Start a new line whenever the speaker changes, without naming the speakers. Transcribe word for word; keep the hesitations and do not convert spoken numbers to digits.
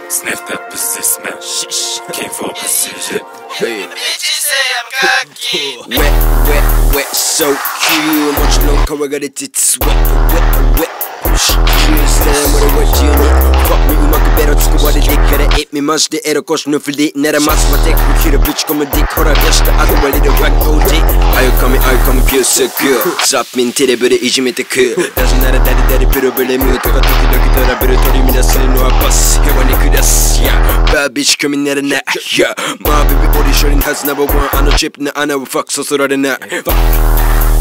Sniffed up the system. Came for precision.
Hey.
Bitches say I'm cocky.
Wet, wet, wet, so cute. もちろん乾がれてつ Wet, wet, wet. Push, use them with a wet unit. Fuck me うまくベロ使われてから It me マジでエロ腰の振りならますまテックキルぶち込むディックほら出した後割れるワック オーディー あゆかみあゆかみフュースグーザッピンテレビでいじめてくなぜなら誰々ブルブレムーとか時々トラブル取り乱するのはバス平和に下す Yeah バービー仕組みならない Yeah まあビビオーディションにはずナンバーワンあのチップの穴をファックそそられない Fuck